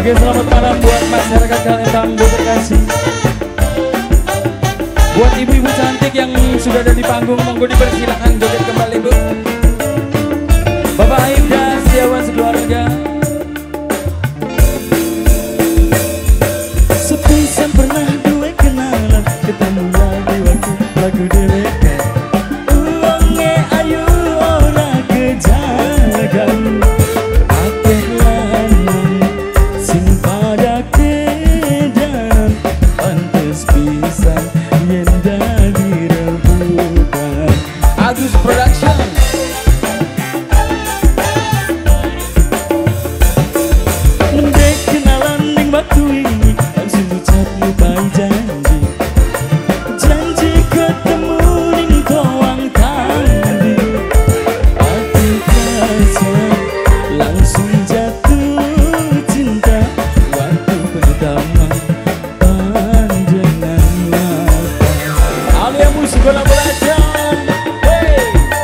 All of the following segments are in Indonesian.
Oke, selamat malam buat masyarakat Kalembang terkasih. Buat ibu-ibu cantik yang sudah ada di panggung, monggo dipersilakan joget kembali, Bu. Bapak Aibda Setiawan sekeluarga. Sepisan pernah duwe kenalan, ketemu lagi waktu lagu dewek. Uangnya ayu ora kejagan, akeh lanang sing pada kedan, pantes pisan yen dadi rebutan. Agus Production. Mendek kenalan ning waktu ini, langsung ucapmu pai janji. Janji ketemu ning toang tadi. Hati rasa langsung jatuh cinta waktu pertama pandangan mata. Alia Musik Collaboration. Hey.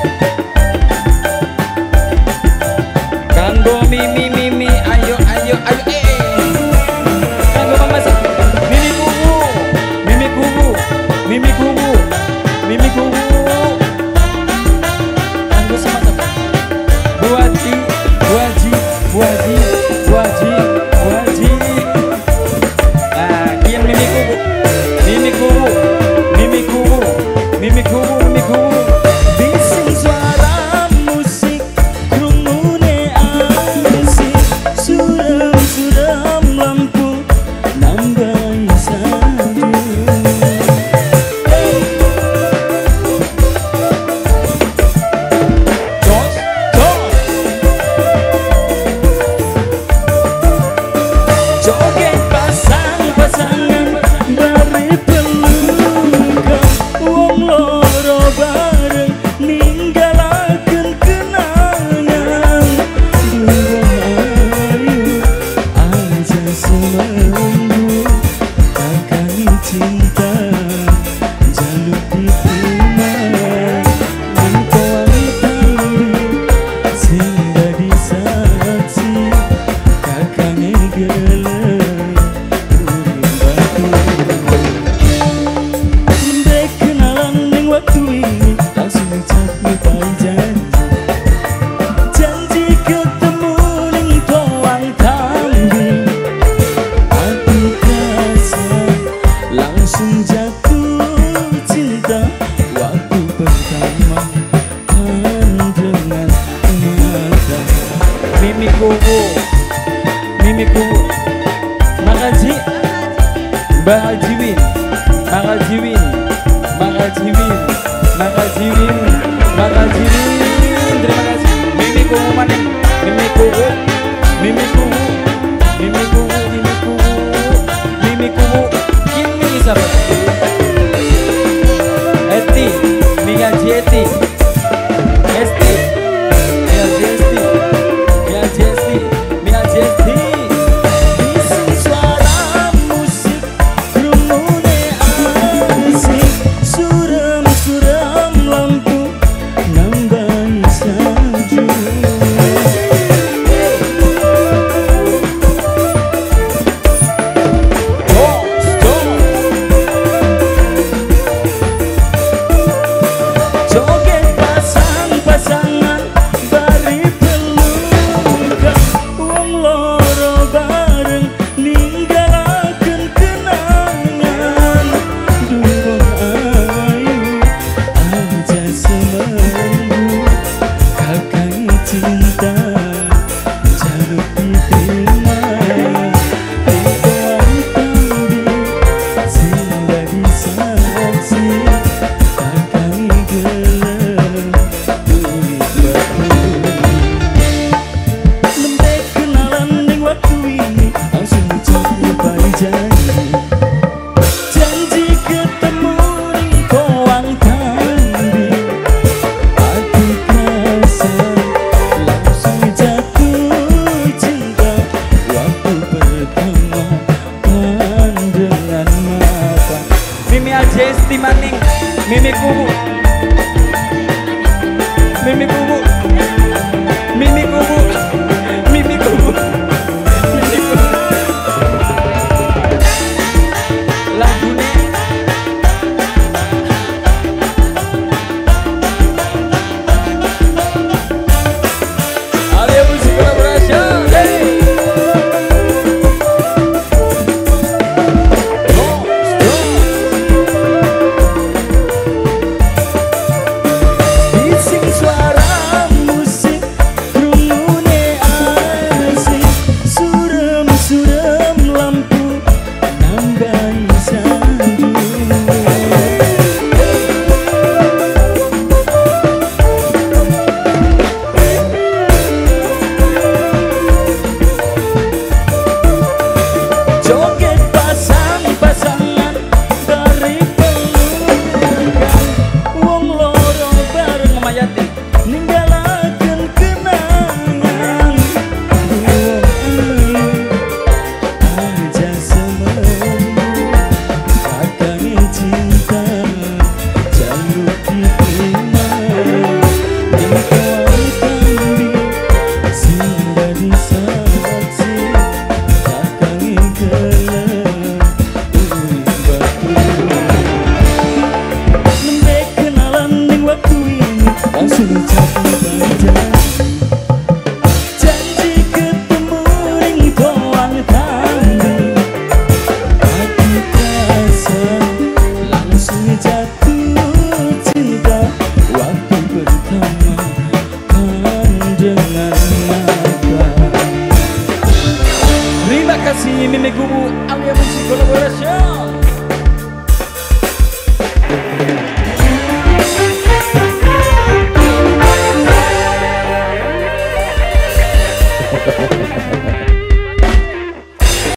Kanggo Mimi Mimi, ayo ayo ayo. Kanggo Mama Mimi Kubu, Mimi Kubu, Mimi Kubu, Mimi Kubu. Kanggo sama-sama. Bu Haji, Bu Haji, Bu Haji, Bu Haji, Bu Haji. Nah, kian Mimi Kubu, Mimi Kubu, Mimi Kubu, Mimi Kubu, Mimi Kubu. Bising suara musik, krungune asik, suram-suram lampu nambahi salju. Jos, jos. Joget pasang-pasangan bari pelukan, wong loro bareng ninggalaken kenangan. Dua ayu aja seminggu, kakang cinta jaluk diterima. Ning koang tadi sing dadi saksi, kakang gelem batu. Mendek kenalan ning waktu ini, langsung ucapmu pai janji. Janji ketemu ning toang tadi. Hati rasa langsung jatuh cinta waktu pertama pandangan mata. Mimi Kubu, Mimi Kubu. Makasih Mbak Hajiwin, Mbak Hajiwin, Mbak Hajiwin, Mbak Hajiwin, Mbak Hajiwin. Terima kasih. Mimi Kubu mana? Mimi Kubu, Mimi Kubu, Mimi Kubu, Mimi Kubu, Mimi Kubu. Kimi siapa? Eti, Mika Jeti, Esti, Mika Jesti, Mika Jesti, Mika Jesti. Bising suara musik, krungune asik, suram-suram lampu nambahi salju. Joget pasang-pasangan bari pelukan, wong loro bareng ninggalaken kenangan. Dua ayu aja seminggu, kakang cinta Mimi Kubu Alia Musik Collaboration.